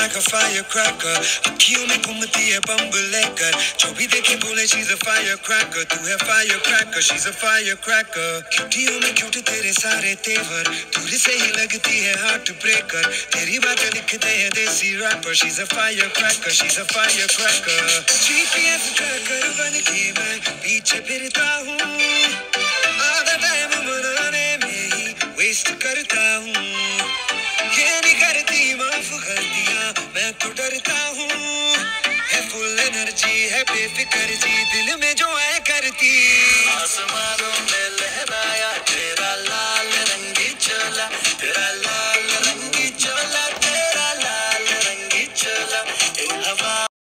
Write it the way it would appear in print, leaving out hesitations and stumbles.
like a firecracker. अखियों में घूमती है बम्ब लेकर, जो भी देखे बोले she's a firecracker. तू है firecracker, she's a firecracker. क्यूटियों में क्यूट तेरे सारे तेवर, दूर से ही लगती है हार्ट ब्रेकर. तेरी बातें लिखते हैं देसी rapper. She's a firecracker, she's a firecracker. GPS tracker बन के मैं पीछे फिरता हूँ, आधा टाइम मनाने में ही वेस्ट करता हूँ. ये नहीं करती माफ गलतियाँ, मैं तो डरता हूँ. है फुल एनर्जी है बेफिक्र जी, दिल में जो आए करती. आसमानों में